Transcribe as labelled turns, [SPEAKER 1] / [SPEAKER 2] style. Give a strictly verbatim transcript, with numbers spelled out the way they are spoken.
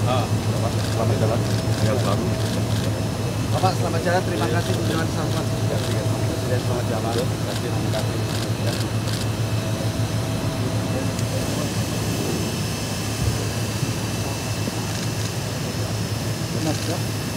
[SPEAKER 1] Ah, Bapak, selamat jalan. Sehat selalu.
[SPEAKER 2] Bapak selamat jalan, terima kasih kunjungan sampai Presiden, selamat jalan.
[SPEAKER 1] Terima kasih, terima kasih. Ya.
[SPEAKER 2] Benar, siap.